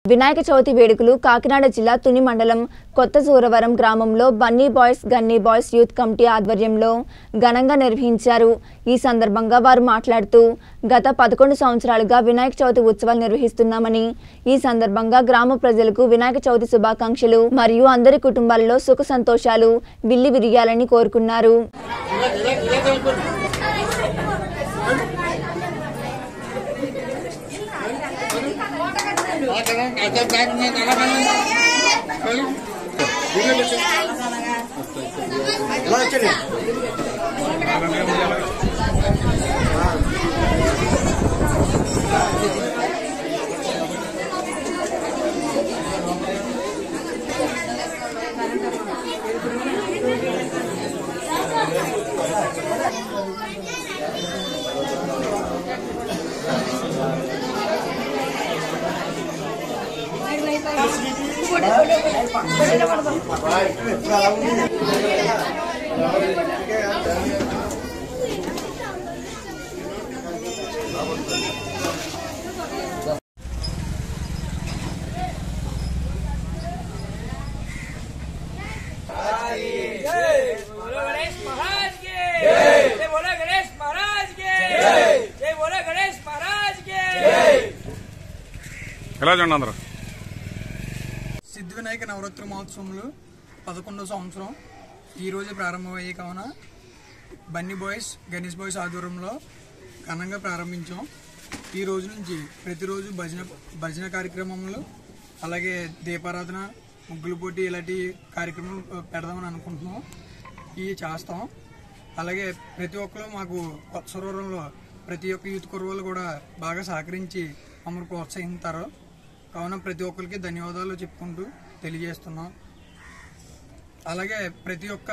వినాయక చవితి వేడుకలు కాకినాడ జిల్లా తుని మండలం కొత్త సూరవరం గ్రామంలో బన్నీ బాయ్స్ గన్నీ బాయ్స్ యూత్ కమిటీ ఆధ్వర్యంలో ఘనంగా నిర్వహించారు। ఈ సందర్భంగా వారు మాట్లాడుతూ గత 11 సంవత్సరాలుగా వినాయక చవితి ఉత్సవాలు నిర్వహిస్తున్నామని, ఈ సందర్భంగా గ్రామ ప్రజలకు వినాయక చవితి శుభాకాంక్షలు మరియు అందరి కుటుంబాలలో సుఖ సంతోషాలు విల్లి విరియాలని కోరుకున్నారు। సిద్ధి వినాయక నవరాత్రి మహోత్సవంలో 11వ సంవత్సరం ఈ రోజు ప్రారంభమయ్యే కావున బన్నీ బాయ్స్ గణేష్ బాయ్స్ ఆధ్వర్యంలో ఘనంగా ప్రారంభించాం। ఈ రోజు నుంచి ప్రతిరోజు భజన కార్యక్రమములు, అలాగే దీపారాధన, ముగ్గుల పోటీ ఇలాంటి కార్యక్రమాలు పెడదామని అనుకుంటున్నాం। ఇవి చేస్తాం। అలాగే ప్రతి ఒక్కరు మాకు కొత్త సూరవరంలో ప్రతి ఒక్క యూత్ కుర్రోళ్ళు కూడా బాగా సహకరించి మమ్మల్ని ప్రోత్సహిస్తారు కావున ప్రతి ఒక్కరికి ధన్యవాదాలు చెప్పుకుంటూ తెలియజేస్తున్నాం। అలాగే ప్రతి ఒక్క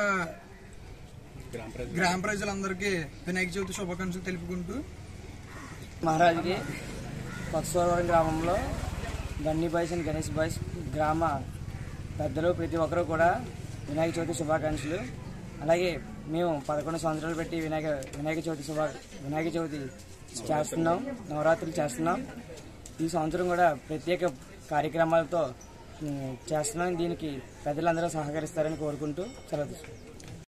గ్రామ ప్రజలందరికీ వినాయక చవితి శుభాకాంక్షలు తెలుపుకుంటూ మహారాజ్కి కొత్త సూరవరం గ్రామంలో bunny boys and Ganesh boys గ్రామ పెద్దలు ప్రతి ఒక్కరూ కూడా వినాయక చవితి శుభాకాంక్షలు। అలాగే మేము 11 సంవత్సరాలు పెట్టి వినాయక చవితి చేస్తున్నాం, నవరాత్రులు చేస్తున్నాం। ఈ సంవత్సరం కూడా ప్రత్యేక కార్యక్రమాలతో చేస్తున్నాం। దీనికి ప్రజలందరూ సహకరిస్తారని కోరుకుంటూ సెలవు తీసుకుంటాం।